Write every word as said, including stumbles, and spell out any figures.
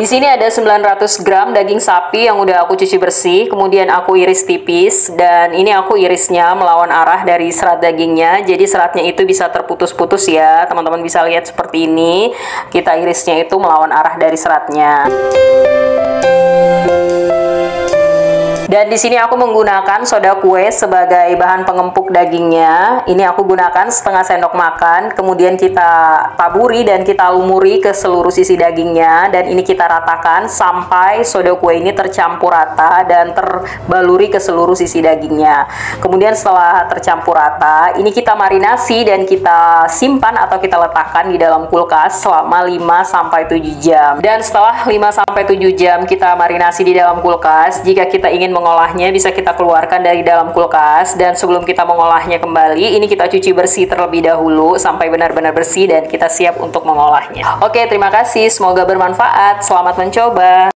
Di sini ada sembilan ratus gram daging sapi yang udah aku cuci bersih, kemudian aku iris tipis, dan ini aku irisnya melawan arah dari serat dagingnya, jadi seratnya itu bisa terputus-putus ya, teman-teman bisa lihat seperti ini. Kita irisnya itu melawan arah dari seratnya. Dan di sini aku menggunakan soda kue sebagai bahan pengempuk dagingnya. Ini aku gunakan setengah sendok makan. Kemudian kita taburi dan kita lumuri ke seluruh sisi dagingnya. Dan ini kita ratakan sampai soda kue ini tercampur rata dan terbaluri ke seluruh sisi dagingnya. Kemudian setelah tercampur rata, ini kita marinasi dan kita simpan atau kita letakkan di dalam kulkas selama lima sampai tujuh jam. Dan setelah lima sampai tujuh jam kita marinasi di dalam kulkas, jika kita ingin mengolahnya bisa kita keluarkan dari dalam kulkas, dan sebelum kita mengolahnya kembali, ini kita cuci bersih terlebih dahulu sampai benar-benar bersih dan kita siap untuk mengolahnya. Oke, terima kasih, semoga bermanfaat. Selamat mencoba.